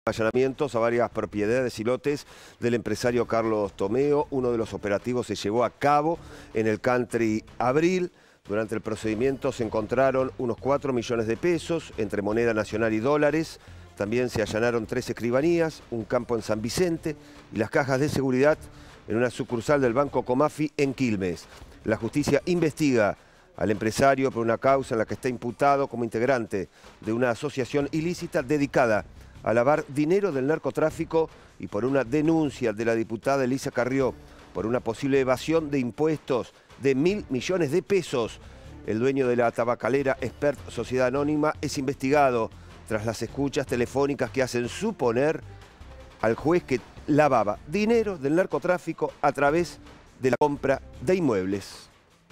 Allanamientos a varias propiedades y lotes del empresario Carlos Tomeo. Uno de los operativos se llevó a cabo en el Country Abril. Durante el procedimiento se encontraron unos 4 millones de pesos entre moneda nacional y dólares. También se allanaron 3 escribanías, un campo en San Vicente y las cajas de seguridad en una sucursal del Banco Comafi en Quilmes. La justicia investiga al empresario por una causa en la que está imputado como integrante de una asociación ilícita dedicada a lavar dinero del narcotráfico y por una denuncia de la diputada Elisa Carrió por una posible evasión de impuestos de 1.000 millones de pesos. El dueño de la tabacalera Expert Sociedad Anónima es investigado tras las escuchas telefónicas que hacen suponer al juez que lavaba dinero del narcotráfico a través de la compra de inmuebles.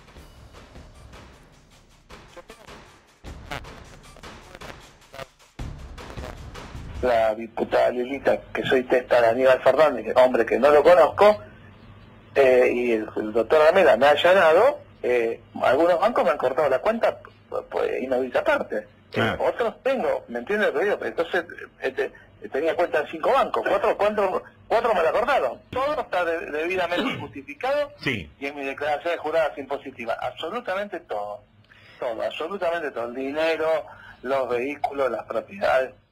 La diputada Lilita, que soy testa de Aníbal Fernández, hombre que no lo conozco, y el doctor Ramela me ha allanado, algunos bancos me han cortado la cuenta pues inaudita parte. Claro. Otros tengo, ¿me entiendes lo que digo? Entonces tenía cuenta en 5 bancos, cuatro me la cortaron. Todo está debidamente justificado, Sí. y en mi declaración de juradas impositiva, absolutamente todo. Todo, absolutamente todo. El dinero, los vehículos, las propiedades.